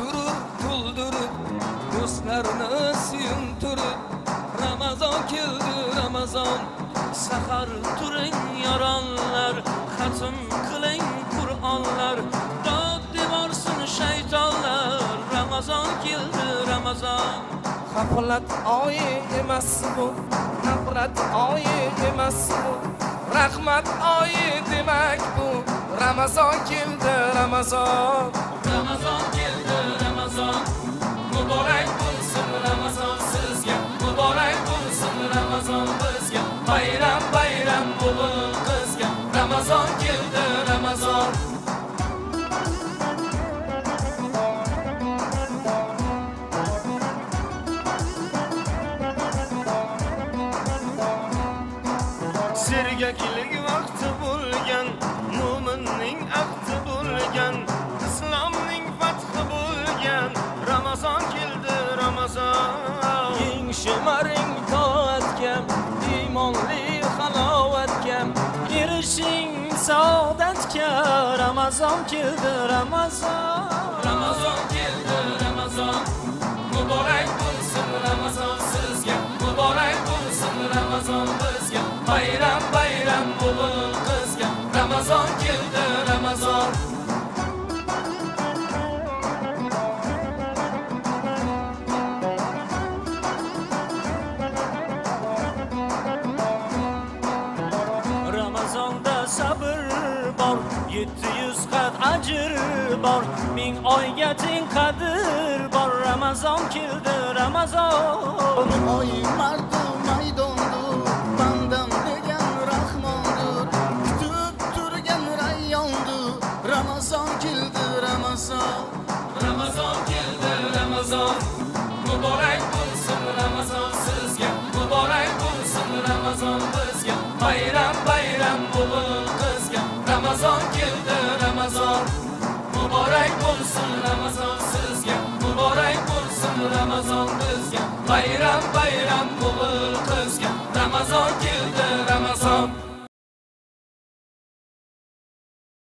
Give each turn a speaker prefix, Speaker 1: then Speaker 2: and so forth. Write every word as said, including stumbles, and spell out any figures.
Speaker 1: gurur to'ldirib, do'stlarni suyuntirib, Ramazon keldi, Ramazon. Sahar turing yoronlar, xatm qiling Qur'onlar, dod devorsin shaytonlar. Ramazon keldi, Ramazon.
Speaker 2: G'aflat oyi emas bu, nafrat oyi emas bu, rahmat oyi demak bu. Ramazon keldi, Ramazon.
Speaker 1: Ramazon keldi, Ramazon. Muborak bo'lsin Ramazon sizga, muborak bo'lsin Ramazon bizga. Bayram bayram o'g'il qizga. Ramazon keldi, Ramazon.
Speaker 3: Sergaklik vaqti bo'lgan, mu'minning ahdi bo'lgan, islomning fathi bo'lgan. Ramazon keldi, Ramazon.
Speaker 2: Keng shimaring toatga, iymonli halovatga, erishing saodatga. Ramazon keldi, Ramazon.
Speaker 1: Ramazon keldi, Ramazon. Muborak bo'lsin Ramazon sizga, muborak bo'lsin Ramazon bizga. Bayram bayram o'g'il qizga. Ramazon keldi, Ramazon.
Speaker 2: Ramazonda sabr bor, yetti yuz qat ajr bor, ming oyga teng qadr bor. Ramazon keldi, Ramazon.
Speaker 4: Oy mardu maydondur, bandam degan rahmondur, kutib turgan rayyondur. Ramazon keldi, Ramazon.
Speaker 1: Ramazon keldi, Ramazon. Muborak bo'lsin Ramazon sizga, muborak bo'lsin Ramazon bizga. Bayram bayram o'g'il qizga. Ramazon keldi, Ramazon. Muborak bo'lsin Ramazon sizga, muborak bo'lsin Ramazon bizga. Bayram bayram o'g'il qizga. Ramazon keldi, Ramazon.